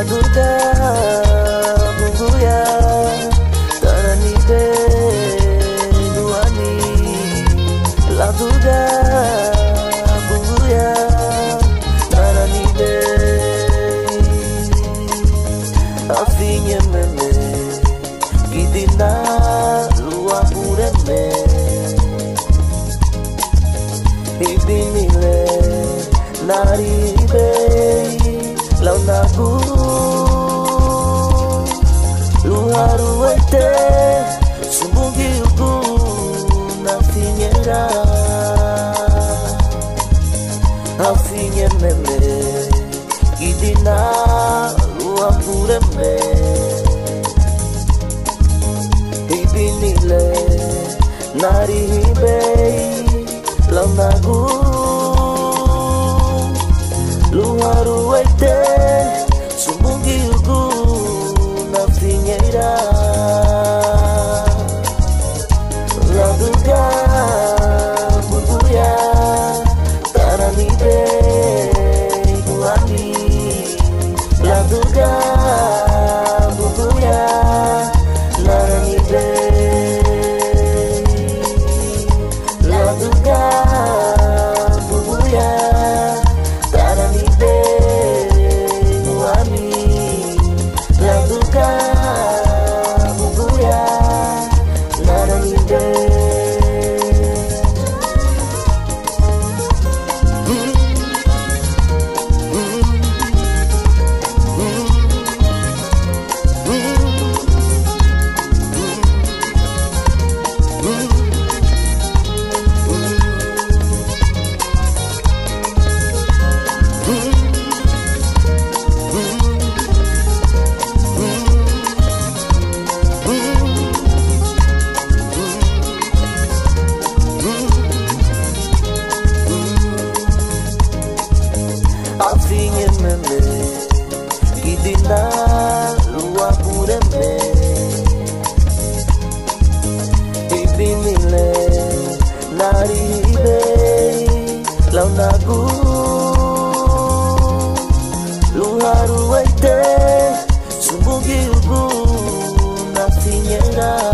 Laduda Buguya Taranide Duani Laduda Buguya Taranide Afinya meme Gidina Lua Ureme Ibinile Naribe Launaku Luharuete Sumugi uku Nafinyera Afinya meme Gidina Lua Ureme Ibinile Naribe Launaku Luharuete Sumugi ugu Nafinyera Laduga Buguya Taranide Duani Laduga Buguya Taranide Laduga Buguya Taranide Duani Laduga Buguya Taranide Afinya meme Gidina Lua Ureme Ibinile Naribe Launaku Luharuete Sumugi ugu Nafinyera